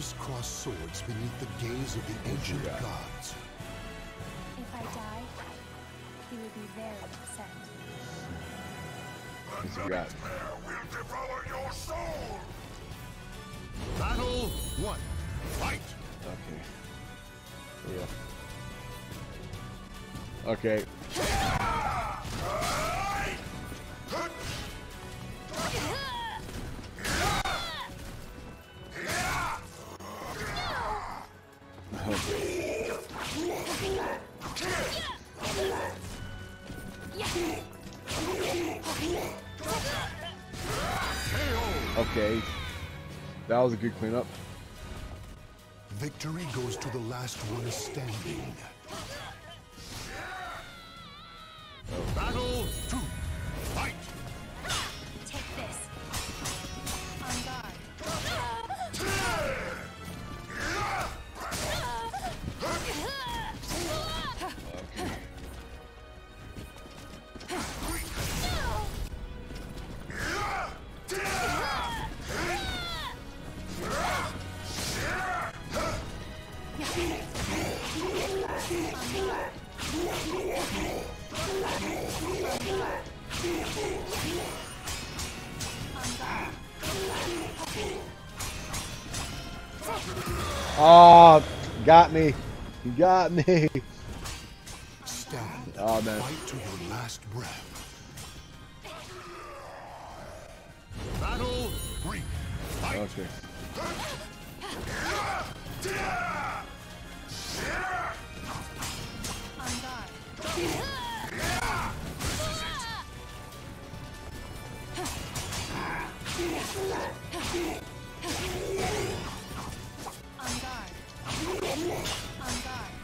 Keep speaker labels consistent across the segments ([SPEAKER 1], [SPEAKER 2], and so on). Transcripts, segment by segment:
[SPEAKER 1] crisscross swords beneath the gaze of the ancient gods.
[SPEAKER 2] If I die, he would be very upset.
[SPEAKER 3] What you got?
[SPEAKER 4] Will devour your soul.
[SPEAKER 1] Battle 1. Fight!
[SPEAKER 3] Okay. Yeah. Okay. Okay. That was a good cleanup.
[SPEAKER 1] Victory goes to the last one standing. Battle 2. Fight!
[SPEAKER 2] Take this. On guard.
[SPEAKER 3] Oh, got me. You got me.
[SPEAKER 1] Stand.
[SPEAKER 3] Oh, man.
[SPEAKER 1] Fight to your last breath. Battle 3. Fight!
[SPEAKER 3] Okay.
[SPEAKER 2] On guard. On guard. On guard.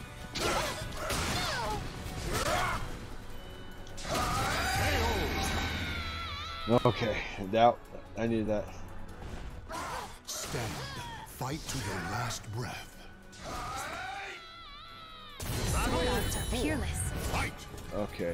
[SPEAKER 3] Okay. Doubt. I needed that.
[SPEAKER 1] Stand. Fight to your last breath.
[SPEAKER 2] Sword arts are peerless.
[SPEAKER 1] Fight!
[SPEAKER 3] Okay.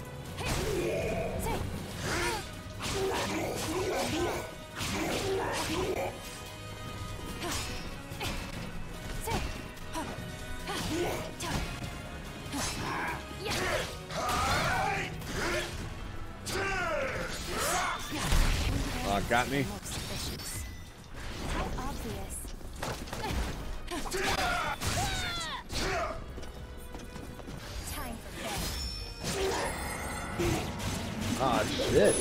[SPEAKER 3] Got me.
[SPEAKER 2] How obvious. Time for bed.
[SPEAKER 3] Ah, shit.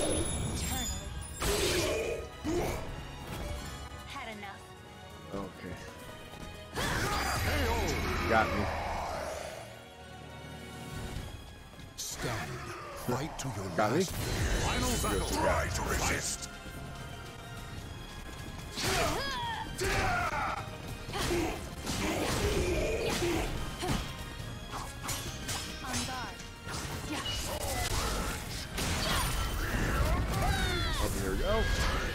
[SPEAKER 2] Eternally. Had enough.
[SPEAKER 3] Okay. Got me.
[SPEAKER 1] Stand. Fight to your
[SPEAKER 3] Got me.
[SPEAKER 1] last final battle.
[SPEAKER 4] Try to resist.
[SPEAKER 2] On guard.
[SPEAKER 3] Oh, here we go.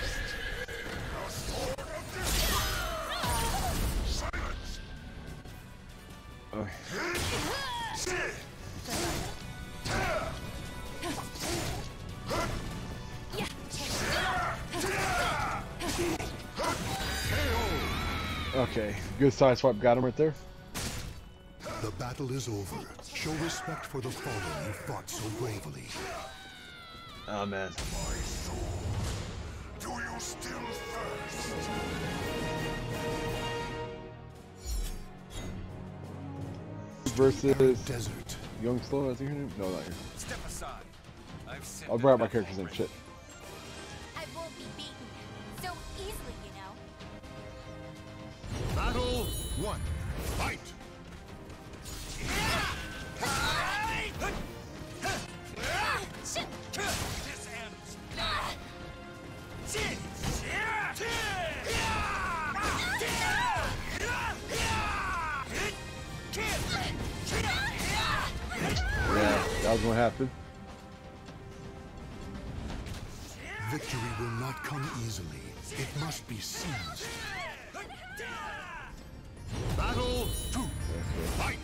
[SPEAKER 3] Okay. Okay, good side swap, got him right there.
[SPEAKER 1] The battle is over. Show respect for the fallen who fought so bravely.
[SPEAKER 3] Oh man.
[SPEAKER 4] My soul. Do you still thirst?
[SPEAKER 3] Versus
[SPEAKER 1] Desert.
[SPEAKER 3] Young Slow, is he her name? No, not here.
[SPEAKER 4] Step aside. I've sent
[SPEAKER 3] I'll bring out my character's name. Shit.
[SPEAKER 2] I won't be beaten so easily, you know.
[SPEAKER 1] Battle 1. Fight!
[SPEAKER 4] This ends.
[SPEAKER 3] Yeah, that was what happened.
[SPEAKER 1] Victory will not come easily. It must be seized. Battle 2. Fight!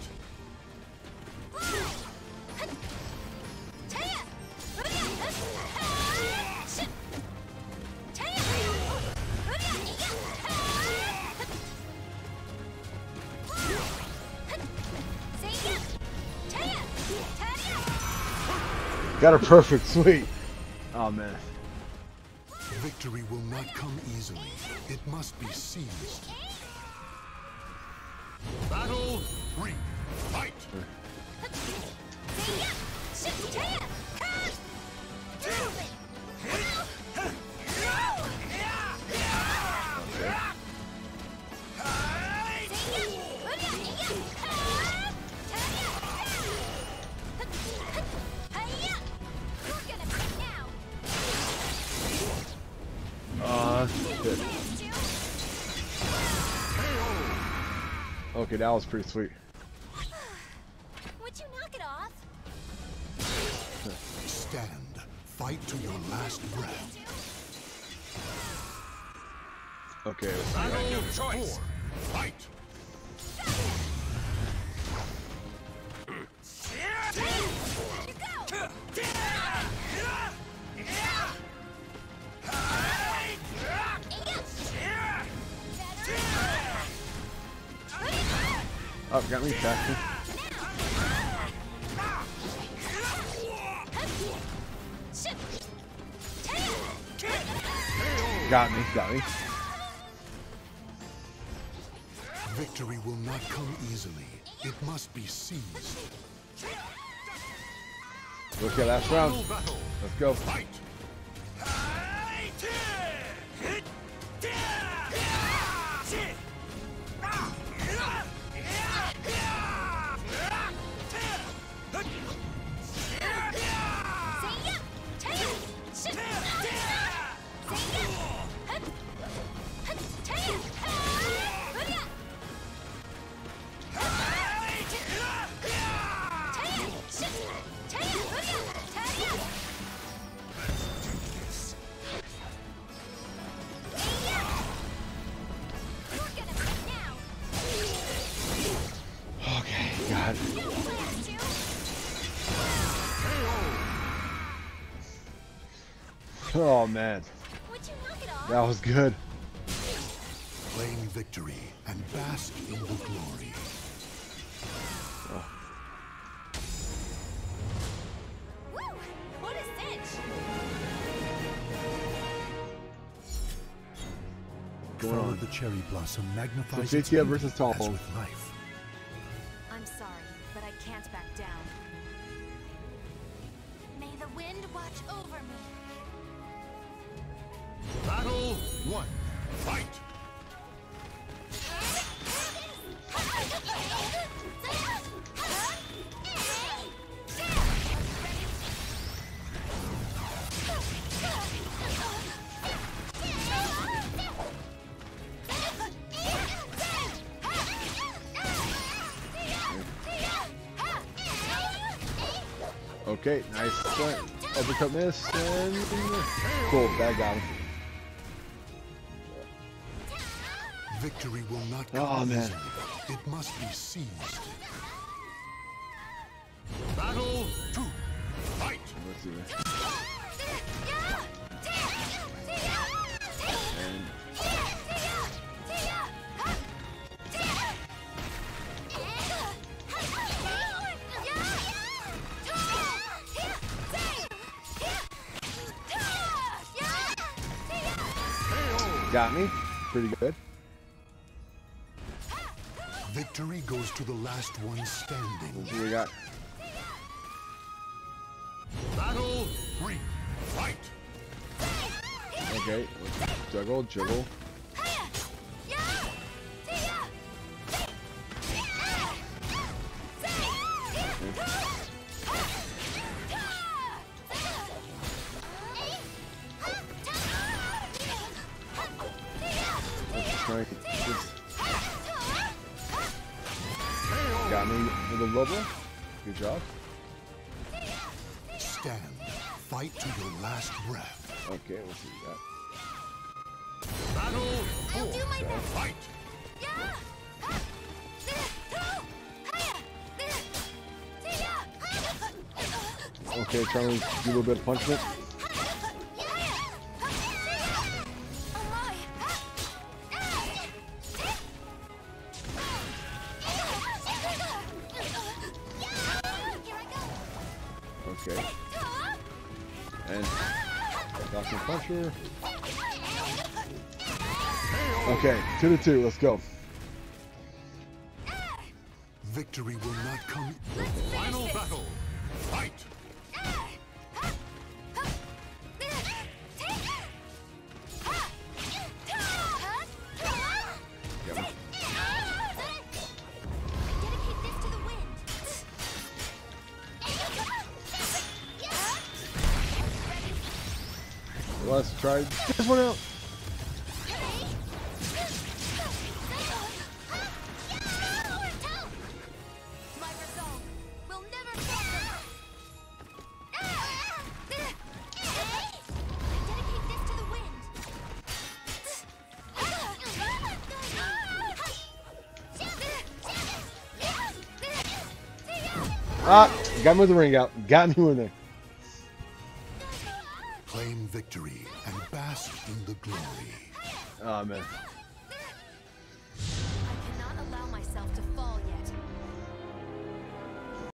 [SPEAKER 3] Got her perfect. Sweet. Oh man.
[SPEAKER 1] Victory will not come easily. It must be seized.
[SPEAKER 4] Battle 3. Fight.
[SPEAKER 3] Shit. Okay, that was pretty sweet.
[SPEAKER 2] Would you knock it off?
[SPEAKER 1] Stand. Fight to your last breath.
[SPEAKER 3] Okay.
[SPEAKER 4] Battle choice. 4. Fight.
[SPEAKER 3] Oh, got me faster. Got me.
[SPEAKER 1] Victory will not come easily. It must be seized.
[SPEAKER 3] Okay, last round.
[SPEAKER 4] Battle.
[SPEAKER 3] Let's go.
[SPEAKER 4] Fight.
[SPEAKER 3] Okay, got it. Oh man,
[SPEAKER 2] Would you knock it off?
[SPEAKER 3] that was good.
[SPEAKER 1] Claim victory and bask in the glory.
[SPEAKER 2] Woo! What a cinch!
[SPEAKER 3] Going
[SPEAKER 1] Color
[SPEAKER 3] on.
[SPEAKER 1] of the cherry blossom magnifies
[SPEAKER 3] So
[SPEAKER 1] its
[SPEAKER 3] JTF
[SPEAKER 1] beauty
[SPEAKER 3] versus Tall
[SPEAKER 1] as
[SPEAKER 3] Pole.
[SPEAKER 1] with life.
[SPEAKER 2] I'm sorry, but I can't back down. May the wind watch over me.
[SPEAKER 4] Battle 1. Fight.
[SPEAKER 3] Okay, nice point. Uppercut miss and cool. That got him.
[SPEAKER 1] Victory will not
[SPEAKER 3] Oh,
[SPEAKER 1] come
[SPEAKER 3] man.
[SPEAKER 1] easily. It must be seized.
[SPEAKER 4] Battle 2. Fight.
[SPEAKER 3] Let's see. And got me. Pretty good.
[SPEAKER 1] Victory goes to the last one standing.
[SPEAKER 3] Let's see what we got.
[SPEAKER 4] Battle 3. Fight.
[SPEAKER 3] Okay, let's juggle. Let's try and just got me with a level. Good job.
[SPEAKER 1] Stand. Fight to your last breath.
[SPEAKER 3] Okay, let's see what we got.
[SPEAKER 4] Battle
[SPEAKER 2] I'll do my best.
[SPEAKER 4] Fight.
[SPEAKER 3] Okay, trying to do a little bit of punishment. Okay. And Falcon Puncher. Okay, 2-2. Let's go.
[SPEAKER 1] Victory will not come.
[SPEAKER 4] Final battle. Fight.
[SPEAKER 3] Let's try this one out. Ah, got me with the ring out. Got me with it.
[SPEAKER 1] Claim victory and bask in the glory.
[SPEAKER 3] Oh man.